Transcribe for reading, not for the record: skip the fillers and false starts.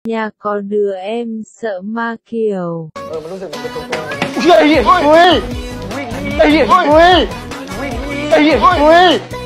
Nhà có đứa em sợ ma kiểu. มันรู้สึกมันเป็นตัวไอ้เหี้ยอุ้ยไอ้เหี้ยอุ้ยไอ้เหี้ยอุ้ย